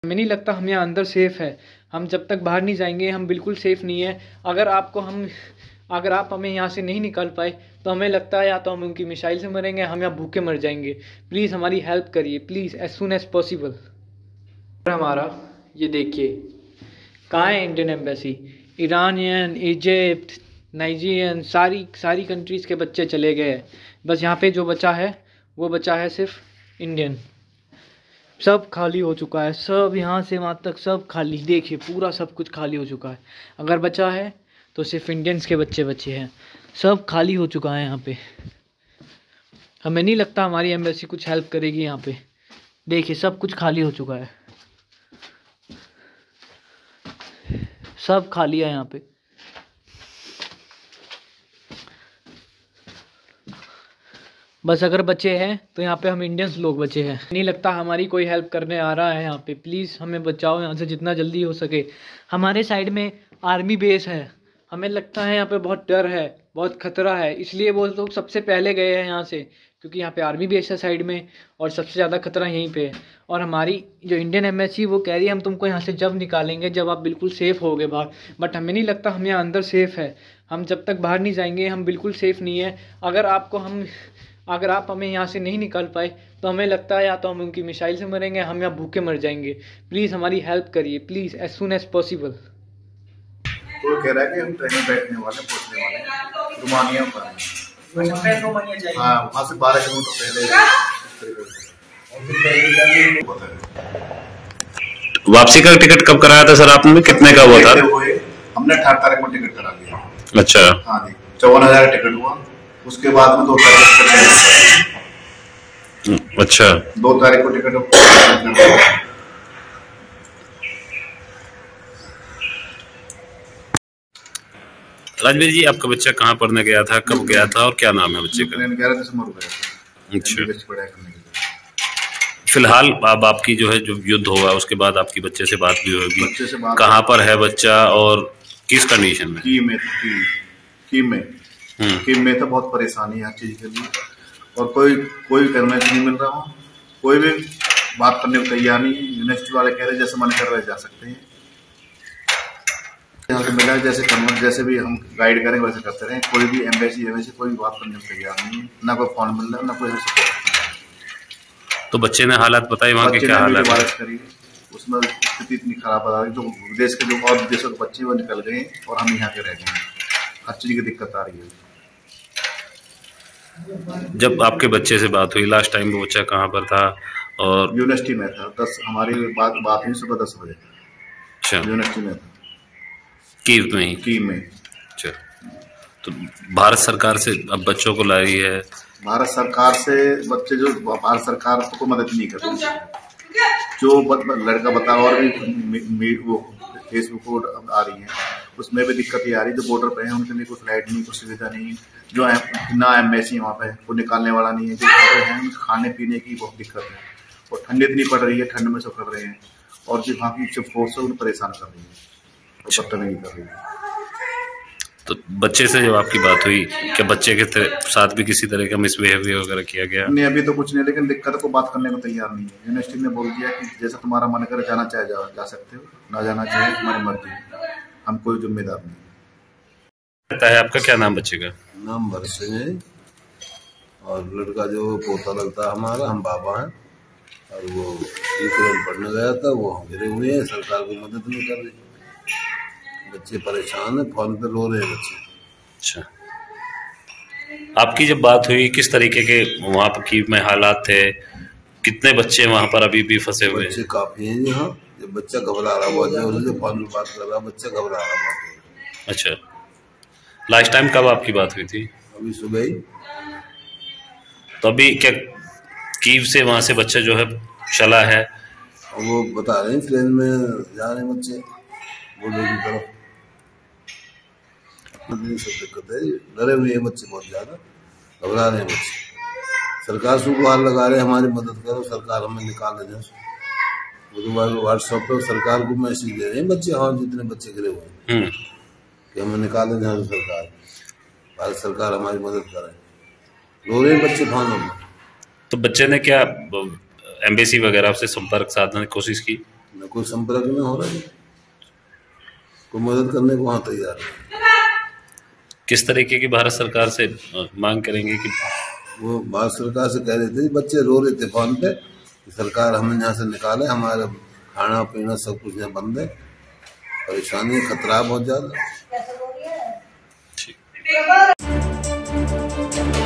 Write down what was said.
हमें नहीं लगता हम यहाँ अंदर सेफ़ है। हम जब तक बाहर नहीं जाएंगे हम बिल्कुल सेफ़ नहीं है। अगर आप हमें यहाँ से नहीं निकाल पाए तो हमें लगता है या तो हम उनकी मिसाइल से मरेंगे, हम यहाँ भूखे मर जाएंगे। प्लीज़ हमारी हेल्प करिए, please as soon as possible. हमारा ये देखिए कहाँ है Indian embassy. Iranian, Egypt, Nigerian, सारी कंट्रीज़ के बच्चे चले गए हैं। बस यहाँ पे जो बचा है वो बचा है सिर्फ इंडियन। सब खाली हो चुका है, सब यहाँ से वहाँ तक सब खाली। देखिए पूरा सब कुछ खाली हो चुका है। अगर बचा है तो सिर्फ इंडियंस के बच्चे बचे हैं। सब खाली हो चुका है यहाँ पे। हमें नहीं लगता हमारी एम्बेसी कुछ हेल्प करेगी यहाँ पे। देखिए सब कुछ खाली हो चुका है, सब खाली है यहाँ पे। बस अगर बचे हैं तो यहाँ पे हम इंडियंस लोग बचे हैं। नहीं लगता हमारी कोई हेल्प करने आ रहा है यहाँ पे। प्लीज़ हमें बचाओ यहाँ से जितना जल्दी हो सके। हमारे साइड में आर्मी बेस है, हमें लगता है यहाँ पे बहुत डर है, बहुत ख़तरा है, इसलिए वो लोग सबसे पहले गए हैं यहाँ से, क्योंकि यहाँ पे आर्मी बेस है साइड में और सबसे ज़्यादा खतरा यहीं पे है। और हमारी जो इंडियन एम्बेसी वो कह रही है हम तुमको यहाँ से जब निकालेंगे जब आप बिल्कुल सेफ़ होगे बाहर। बट हमें नहीं लगता हम यहाँ अंदर सेफ़ है। हम जब तक बाहर नहीं जाएंगे हम बिल्कुल सेफ़ नहीं है। अगर आप हमें यहाँ से नहीं निकाल पाए तो हमें लगता है या तो हम उनकी मिसाइल से मरेंगे, हम यहाँ भूखे मर जाएंगे। प्लीज़ हमारी हेल्प करिए, please as soon as possible. वो कह रहा है कि हम ट्रेन में बैठने वाले, पहुंचने वाले रोमानिया पर। हाँ, वहाँ से 12 किलोमीटर पहले। वापसी का टिकट कब कराया था सर आपने? कितने का हुआ था? हमने 18 तारीख को टिकट करा लिया। अच्छा। हाँ जी, 54,000 का टिकट हुआ। उसके बाद में 2 तारीख। अच्छा, 2 तारीख को टिकट। राजवीर जी, आपका बच्चा कहाँ पढ़ने गया था, कब गया था और क्या नाम है बच्चे का? 11 दिसंबर को गया। अच्छा। फिलहाल अब आपकी जो है जो युद्ध होगा उसके बाद आपकी बच्चे से बात भी होगी। कहाँ पर है बच्चा और किस कंडीशन में? कीव में तो बहुत परेशानी है हर चीज के लिए, और कोई करने नहीं मिल रहा हूँ, कोई भी बात करने को तैयार नहीं है। यूनिवर्सिटी वाले कह रहे जैसे मन कर रहे जा सकते हैं। यहाँ से मिला जैसे भी हम गाइड करें वैसे करते रहे। कोई भी एम्बेसी कोई भी बात करने को तैयार नहीं है, ना कोई फोन मिल रहा है, ना कोई सपोर्ट। तो बच्चे ने हालात बताए वहाँ के क्या हालात करी, उसमें स्थिति इतनी खराब आ रही, जो विदेश के जो और देशों के बच्चे वो निकल गए और हम यहाँ के रह गए। हर चीज की दिक्कत आ रही है। जब आपके बच्चे से बात हुई लास्ट टाइम, वो बच्चा कहाँ पर था? और यूनिवर्सिटी में था। हमारी बात हुई सुबह 10 बजे। अच्छा, यूनिवर्सिटी में था, कीव में। अच्छा, तो भारत सरकार से अब बच्चों को लाई है। भारत सरकार से बच्चे जो भारत सरकार को मदद नहीं कर रही। जो लड़का बता और भी वो फेसबुक पर आ रही है, उसमें भी दिक्कत ये आ रही है। जो बॉर्डर पे है उनके लिए कोई फ्लाइट नहीं, कोई सुविधा नहीं। जो ना एम्बेसी वहाँ पे वो निकालने वाला नहीं है। जो है खाने पीने की बहुत दिक्कत है, और ठंडी इतनी पड़ रही है, ठंड में सब कर रहे हैं। और जो वहाँ की जो फोर्स है उन्हें परेशान कर रही है, नहीं कर रही है। तो बच्चे से जब आपकी बात हुई, क्या बच्चे के साथ भी किसी तरह का मिसबिहेवियर वगैरह किया गया? नहीं, अभी तो कुछ नहीं, लेकिन दिक्कत को बात करने को तैयार नहीं है। यूनिवर्सिटी ने बोल दिया कि जैसा तुम्हारा मन करे जाना चाहे जा सकते हो, ना जाना चाहे तुम्हारी मर्जी, हम कोई जिम्मेदार नहीं। लगता है आपका क्या नाम बच्चे का? नाम भरत सिंह है, और लड़का जो पोता लगता है हमारा, हम बाबा हैं। और वो यूक्रेन पढ़ने गया था, वो हम गिरे हुए हैं, सरकार को मदद नहीं कर रही। बच्चे परेशान है, फोन पे रो रहे हैं बच्चे। अच्छा, आपकी जब बात हुई किस तरीके के वहाँ पर कीव में हालात थे? कितने बच्चे वहाँ पर अभी भी फंसे हुए? बच्चे काफी हैं यहाँ। जब बच्चा घबरा रहा हुआ जो फोन पे बात कर रहा, बच्चा घबरा रहा हुआ। अच्छा, लास्ट टाइम कब आपकी बात हुई थी? अभी सुबह ही। तो अभी क्या कीव से वहाँ से बच्चा जो है चला है? वो बता रहे हैं ट्रेन में जा रहे हैं बच्चे बॉर्डर की तरफ। सब दिक्कत है, डरे हुए हैं बच्चे, बहुत ज्यादा घबरा रहे हैं बच्चे। सरकार से गुहार लगा रहे हैं हमारी मदद करो, सरकार हमें निकाल दे। व्हाट्सएप पे सरकार को मैसेज दे रहे हैं बच्चे, हाँ जितने बच्चे गिरे हुए हैं कि हमें निकाल दें यहाँ से। सरकार, भारत सरकार हमारी मदद करे। रो रहे हैं बच्चे फोन में। तो बच्चे ने क्या एम्बेसी वगैरह से संपर्क साधने की कोशिश की? न कोई संपर्क नहीं हो रहा है, कोई मदद करने को वहाँ तैयार है। किस तरीके की भारत सरकार से मांग करेंगे कि वो भारत सरकार से कह रहे थे, बच्चे रो रहे थे फोन पे कि सरकार हमें यहाँ से निकाले, हमारा खाना पीना सब कुछ यहाँ बंद है, परेशानी खतरा बहुत ज्यादा।